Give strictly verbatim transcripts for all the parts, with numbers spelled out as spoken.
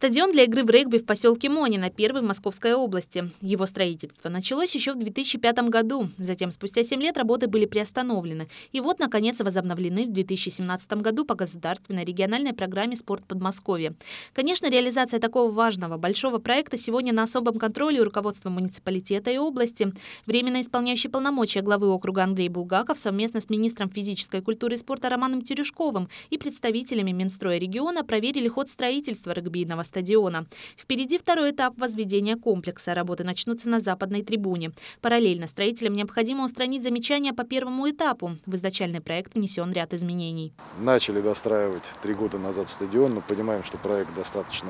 Стадион для игры в регби в поселке Монино, первый в Московской области. Его строительство началось еще в две тысячи пятом году. Затем, спустя семь лет, работы были приостановлены. И вот, наконец, возобновлены в две тысячи семнадцатом году по государственной региональной программе «Спорт Подмосковья». Конечно, реализация такого важного, большого проекта сегодня на особом контроле у руководства муниципалитета и области. Временно исполняющий полномочия главы округа Андрей Булгаков совместно с министром физической культуры и спорта Романом Терюшковым и представителями Минстроя региона проверили ход строительства регбийного стадиона. Впереди второй этап возведения комплекса. Работы начнутся на западной трибуне. Параллельно строителям необходимо устранить замечания по первому этапу. В изначальный проект внесен ряд изменений. Начали достраивать три года назад стадион, но понимаем, что проект достаточно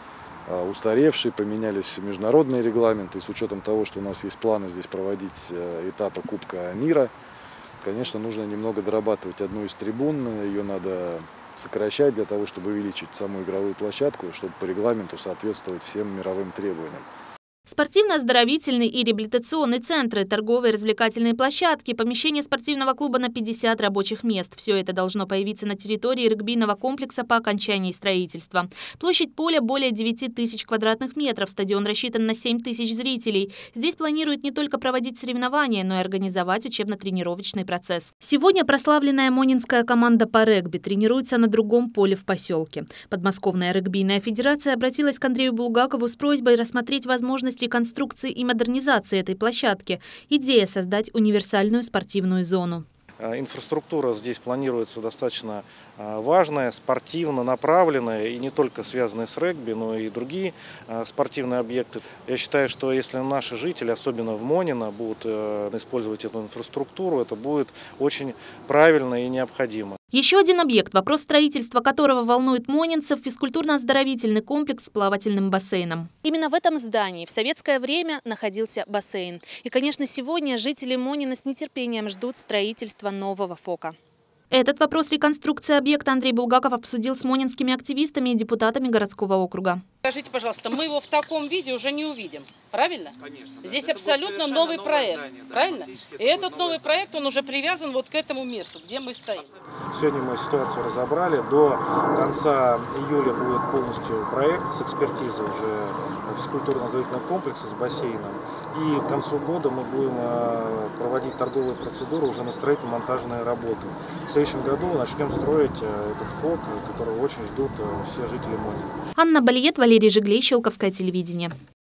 устаревший, поменялись международные регламенты. И с учетом того, что у нас есть планы здесь проводить этапы Кубка мира, конечно, нужно немного дорабатывать одну из трибун. Ее надо сокращать для того, чтобы увеличить саму игровую площадку, чтобы по регламенту соответствовать всем мировым требованиям. Спортивно-оздоровительный и реабилитационный центры, торговые развлекательные площадки, помещение спортивного клуба на пятьдесят рабочих мест. Все это должно появиться на территории регбийного комплекса по окончании строительства. Площадь поля более девяти тысяч квадратных метров. Стадион рассчитан на семь тысяч зрителей. Здесь планируют не только проводить соревнования, но и организовать учебно-тренировочный процесс. Сегодня прославленная монинская команда по регби тренируется на другом поле в поселке. Подмосковная регбийная федерация обратилась к Андрею Булгакову с просьбой рассмотреть возможность реконструкции и модернизации этой площадки. Идея – создать универсальную спортивную зону. Инфраструктура здесь планируется достаточно важная, спортивно направленная, и не только связанная с регби, но и другие спортивные объекты. Я считаю, что если наши жители, особенно в Монино, будут использовать эту инфраструктуру, это будет очень правильно и необходимо. Еще один объект, вопрос строительства которого волнует монинцев – физкультурно-оздоровительный комплекс с плавательным бассейном. Именно в этом здании в советское время находился бассейн. И, конечно, сегодня жители Монина с нетерпением ждут строительства нового ФОКа. Этот вопрос реконструкции объекта Андрей Булгаков обсудил с монинскими активистами и депутатами городского округа. Скажите, пожалуйста, мы его в таком виде уже не увидим, правильно? Конечно. Здесь это абсолютно новый проект, здание, да, правильно? И этот новый проект, он уже привязан вот к этому месту, где мы стоим. Сегодня мы ситуацию разобрали. До конца июля будет полностью проект с экспертизой уже физкультурно-оздоровительного комплекса с бассейном. И к концу года мы будем проводить торговые процедуры уже на строительно-монтажные работы. В следующем году начнем строить этот ФОК, который очень ждут все жители Монина. Анна Балиет, Валерий Жиглей, Щелковское телевидение.